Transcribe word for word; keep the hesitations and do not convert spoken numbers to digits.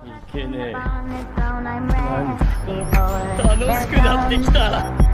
いけねえ。なんだ楽しくなってきた。